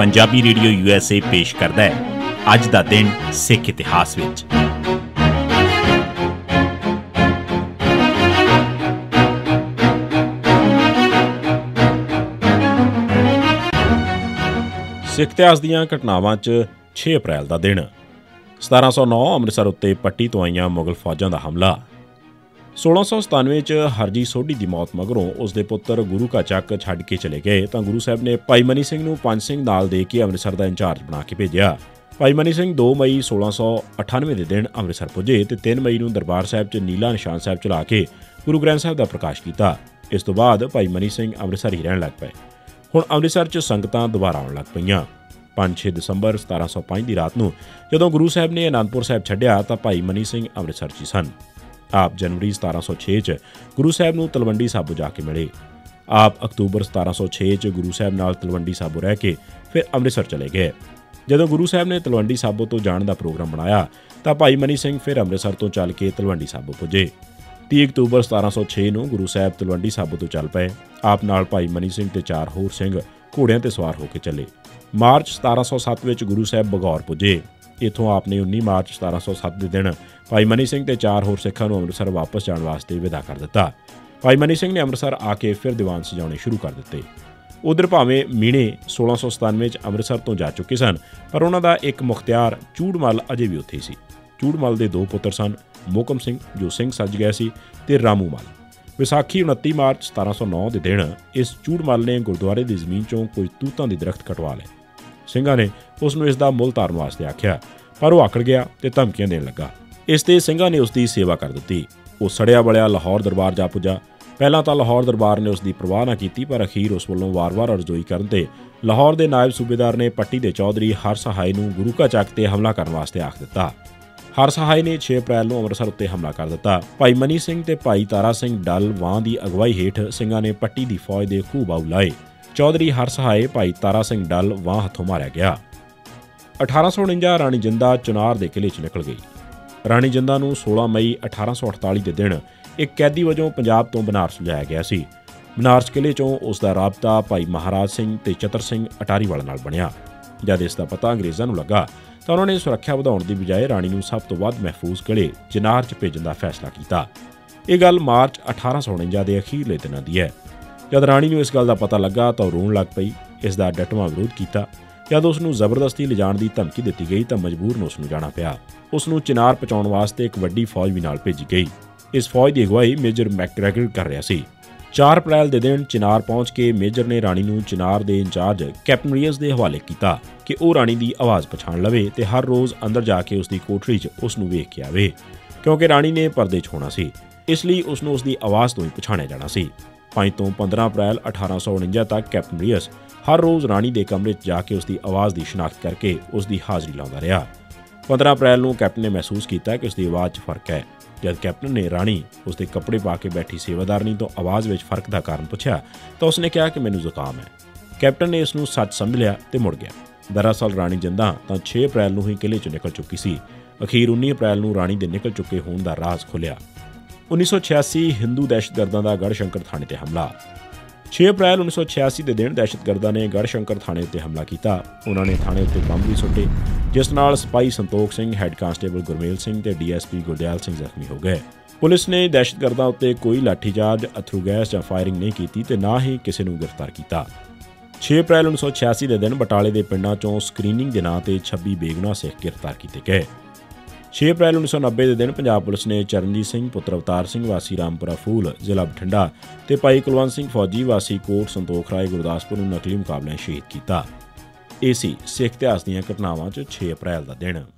Punjabi radio USA पेश करता है अज दा दिन सिख इतिहास विच। सिख इतिहास दीआं घटनावां च 6 अप्रैल का दिन 1709 अमृतसर उत्ते पट्टी तो आईयां मुगल फौजां का हमला। 1697 च हरजी सोढ़ी की मौत मगरों उसके पुत्र गुरु का चक छड्ड के चले गए तो गुरु साहब ने भाई मनी सिंह नूं पंज सिंह नाल दे के अमृतसर का इंचार्ज बना के भेजिया। भाई मनी सिंह 2 मई 1698 के दिन अमृतसर पुजे तो 3 मई नूं दरबार साहब च नीला निशान साहब चला के गुरु ग्रंथ साहब का प्रकाश किया। इस तो बाद भाई मनी सिंह अमृतसर ही रहन लग पे। हुण अमृतसर च संगतां दोबारा आउण लग पईयां। 5-6 दसंबर 1705 की रात नूं जदों गुरु साहब ने आनंदपुर साहब छड्डिया तां भाई मनी सिंह अमृतसर च सन। आप जनवरी 1706 च गुरु साहब नूं तलवंडी साबो जाके मिले। आप अक्तूबर 1706 च गुरु साहब नाल तलवंडी साबो रह के फिर अमृतसर चले गए। जदों गुरु साहब ने तलवंडी साबो तो जाण दा प्रोग्राम बनाया तां भाई मनी सिंह फिर अमृतसर तो चल के तलवंडी साबो पुजे। 30 अक्तूबर 1706 नूं गुरु साहब तलवंडी साबो तो चल पए। आप नाल भाई मनी सिंह ते 4 होर सिंह घोड़ियां ते सवार होकर चले। मार्च 1707 विच गुरु साहब बगौर पुजे। इत्थों आपने 19 मार्च 1707 के दिन भाई मनी सिंह ते 4 होर सिखां नूं अमृतसर वापस जाने वास्ते विदा कर दिता। भाई मनी सिंह ने अमृतसर आके फिर दीवान सजाने शुरू कर दिते। उधर भावें मीणे 1697 च अमृतसर तो जा चुके सन पर उन्हां दा एक मुख्तियार चूड़मल अजे भी उत्थे सी। चूड़मल दे 2 पुत्र सन, मोहकम सिंह जो सिंह सज गया सी ते रामू मल। विसाखी 29 मार्च 1709 के दिन इस चूड़मल ने गुरुद्वारे की जमीन चों कोई तूतां दी दरख्त कटवा लए। ਸਿੰਘਾਂ ਨੇ ਉਸ ਨੂੰ ਇਸ ਦਾ ਮੁੱਲ ਤਾਰਨ ਵਾਸਤੇ ਆਖਿਆ ਪਰ ਉਹ ਆਕੜ ਗਿਆ ਤੇ ਧਮਕੀਆਂ ਦੇਣ ਲੱਗਾ। ਇਸ ਤੇ ਸਿੰਘਾਂ ਨੇ ਉਸ ਦੀ ਸੇਵਾ ਕਰ ਦਿੱਤੀ। ਉਹ ਸੜਿਆ ਬਲਿਆ ਲਾਹੌਰ ਦਰਬਾਰ ਜਾ ਪੁੱਜਾ। ਪਹਿਲਾਂ ਤਾਂ ਲਾਹੌਰ ਦਰਬਾਰ ਨੇ ਉਸ ਦੀ ਪਰਵਾਹ ਨਾ ਕੀਤੀ ਪਰ ਅਖੀਰ ਉਸ ਵੱਲੋਂ ਵਾਰ-ਵਾਰ ਅਰਜ਼ੋਈ ਕਰਨ ਤੇ ਲਾਹੌਰ ਦੇ ਨਾਇਬ ਸੂਬੇਦਾਰ ਨੇ ਪੱਟੀ ਦੇ ਚੌਧਰੀ ਹਰ ਸਹਾਇ ਨੂੰ ਗੁਰੂ ਕਾ ਚੱਕ ਤੇ ਹਮਲਾ ਕਰਨ ਵਾਸਤੇ ਆਖ ਦਿੱਤਾ। ਹਰ ਸਹਾਇ ਨੇ 6 ਅਪ੍ਰੈਲ ਨੂੰ ਅੰਮ੍ਰਿਤਸਰ ਉੱਤੇ ਹਮਲਾ ਕਰ ਦਿੱਤਾ। ਭਾਈ ਮਨੀ ਸਿੰਘ ਤੇ ਭਾਈ ਤਾਰਾ ਸਿੰਘ ਡੱਲ ਵਾਂ ਦੀ ਅਗਵਾਈ ਹੇਠ ਸਿੰਘਾਂ ਨੇ ਪੱਟੀ ਦੀ ਫੌਜ ਦੇ ਖੂਹ ਬਾਹੂ ਲਾਏ। चौधरी हर सहाय भाई तारा सिंह डल वाह हथों मारिया गया। 1849 राणी जिंदा चुनार के किले च निकल गई। राणी जिंदा नूं 16 मई 1848 के दिन एक कैदी वजों पंजाब तो बनारस लिजाया गया सी। बनारस किले चों उसका राबता भाई महाराज सिंह ते चतर सिंह अटारीवाल नाल बनिया। जद इसका पता अंग्रेज़ां नूं लगा तो उन्होंने सुरक्षा वधाउण की बजाय राणी नूं सब तो वध महफूज किले चिनार च भेजण का फैसला किया। यह गल मार्च 1849 के अखीरले दिनां दी है। जद राणी नूं इस गल का पता लगा तो रोण लग पई। इसका डटवां विरोध किया। जद उसनूं जबरदस्ती लिजाण की धमकी दी गई तो मजबूरन उसनूं जाना पिया। उसनूं चिनार पहुंचाउण वास्ते एक वड्डी फौज भी नाल भेजी गई। इस फौज की अगवाई मेजर मैकग्रैगर कर रहा सी। 4 अप्रैल के दिन चिनार पहुंच के मेजर ने राणी नूं चिनार के इंचार्ज कैप्टन रियस के हवाले किया कि वह राणी की आवाज़ पछाण लवे ते हर रोज़ अंदर जाके उसकी कोठरी च उसनूं वेख के आवे क्योंकि राणी ने परदे च होना सी। इसलिए उसनूं उसकी आवाज़ तो ही पछाणिया जाना सी। 5 ਤੋਂ 15 अप्रैल 1849 तक कैप्टन रियस हर रोज़ राणी के कमरे जाके उसकी आवाज़ की शनाख्त करके उसकी हाज़री लाता रहा। 15 अप्रैल को कैप्टन ने महसूस किया कि उसकी आवाज़ च फर्क है। जब कैप्टन ने राणी उसके कपड़े पा के बैठी सेवादारनी तो आवाज़ में फर्क का कारण पूछा तो उसने कहा कि मैनू जुकाम है। कैप्टन ने इसनूं सच समझ लिया तो मुड़ गया। दरअसल राणी जिंदा तो 6 अप्रैल को ही किले चों निकल चुकी सी। अखीर 19 अप्रैल को राणी के निकल चुके होने का राज खुलिया। 1986 हिंदू दहशतगर्दां का गढ़शंकर थाने ते हमला। 6 अप्रैल 1986 के दिन दहशतगर्दां ने गढ़शंकर थाने ते हमला किया। उन्होंने थाने उत्ते बंब भी सुट्टे जिस नाल सिपाही संतोख सिंह, हैड कांस्टेबल गुरमेल सिंह ते DSP गुरदयाल सिंह जख्मी हो गए। पुलिस ने दहशतगर्दां उत्ते कोई लाठीचार्ज, अथरू गैस या फायरिंग नहीं की ते ना ही किसी नूं गिरफ्तार किया। 6 अप्रैल 1986 के दिन बटाले के पिंडां चों स्क्रीनिंग के नां ते 26 बेगुनाह सिख गिरफ्तार किए गए। 6 अप्रैल 1990 के दिन पंजाब पुलिस ने चरणजीत सिंह पुत्र अवतार सिंह वासी रामपुरा फूल जिला बठिंडा ते भाई कुलवंत सिंह फौजी वासी कोट संतोख राय गुरदासपुर नूं नकली मुकाबले शहीद किया। ये सी सिख इतिहास दीआं घटनावां 'च 6 अप्रैल का दिन।